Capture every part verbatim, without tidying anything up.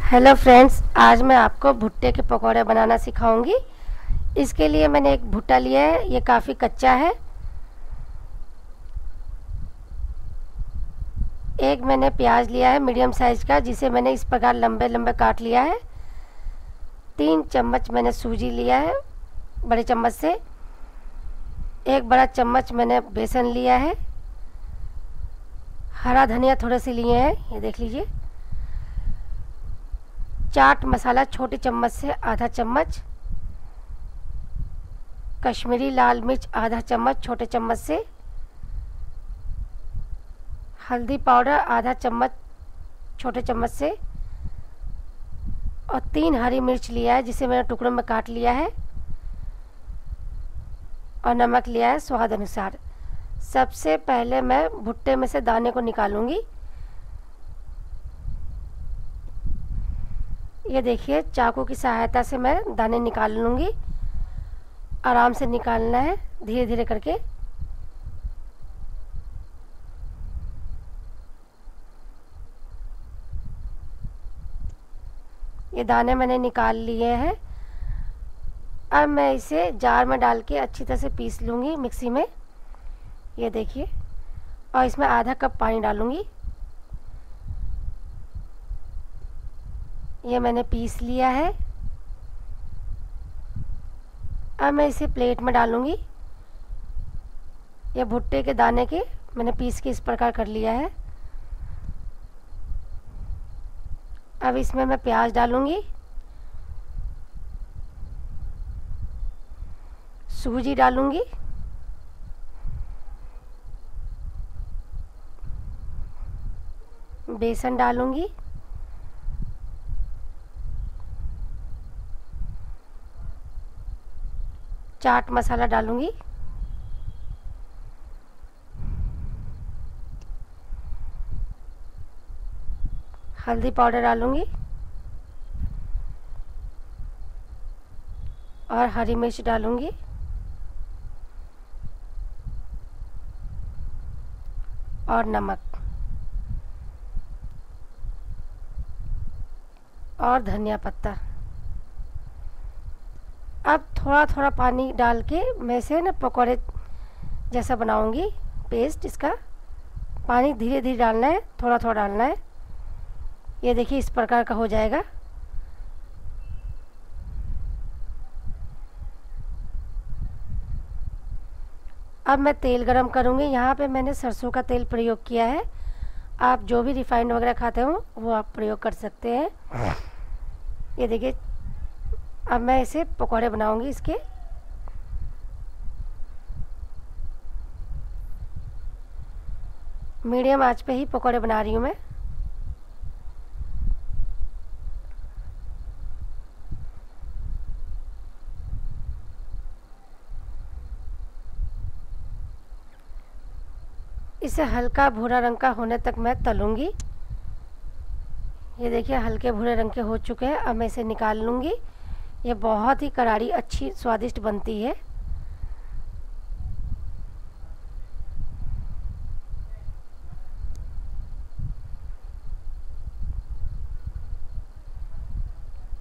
Hello friends, आज मैं आपको भुट्टे के पकौड़े बनाना सिखाऊंगी। इसके लिए मैंने एक भुट्टा लिया है, ये काफ़ी कच्चा है। एक मैंने प्याज लिया है मीडियम साइज का, जिसे मैंने इस प्रकार लंबे लंबे काट लिया है। तीन चम्मच मैंने सूजी लिया है बड़े चम्मच से। एक बड़ा चम्मच मैंने बेसन लिया है। हरा धनिया थोड़े से लिए हैं, ये देख लीजिए। चाट मसाला छोटे चम्मच से आधा चम्मच। कश्मीरी लाल मिर्च आधा चम्मच छोटे चम्मच से। हल्दी पाउडर आधा चम्मच छोटे चम्मच से। और तीन हरी मिर्च लिया है, जिसे मैंने टुकड़ों में काट लिया है। और नमक लिया है स्वाद अनुसार। सबसे पहले मैं भुट्टे में से दाने को निकालूंगी। ये देखिए, चाकू की सहायता से मैं दाने निकाल लूँगी। आराम से निकालना है, धीरे धीरे करके। ये दाने मैंने निकाल लिए हैं। अब मैं इसे जार में डाल के अच्छी तरह से पीस लूँगी मिक्सी में। ये देखिए, और इसमें आधा कप पानी डालूँगी। ये मैंने पीस लिया है। अब मैं इसे प्लेट में डालूँगी। ये भुट्टे के दाने के मैंने पीस के इस प्रकार कर लिया है। अब इसमें मैं प्याज डालूँगी, सूजी डालूँगी, बेसन डालूँगी, चाट मसाला डालूँगी, हल्दी पाउडर डालूँगी और हरी मिर्च डालूँगी और नमक और धनिया पत्ता। अब थोड़ा थोड़ा पानी डाल के मैं इसे ना पकौड़े जैसा बनाऊंगी पेस्ट। इसका पानी धीरे धीरे डालना है, थोड़ा थोड़ा डालना है। ये देखिए, इस प्रकार का हो जाएगा। अब मैं तेल गरम करूंगी। यहाँ पे मैंने सरसों का तेल प्रयोग किया है। आप जो भी रिफाइंड वगैरह खाते हो वो आप प्रयोग कर सकते हैं। ये देखिए, अब मैं इसे पकौड़े बनाऊंगी इसके। मीडियम आंच पे ही पकौड़े बना रही हूँ मैं। इसे हल्का भूरा रंग का होने तक मैं तलूंगी। ये देखिए, हल्के भूरे रंग के हो चुके हैं। अब मैं इसे निकाल लूँगी। ये बहुत ही करारी अच्छी स्वादिष्ट बनती है।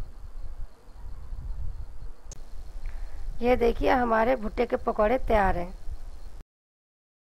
ये देखिए, हमारे भुट्टे के पकौड़े तैयार हैं।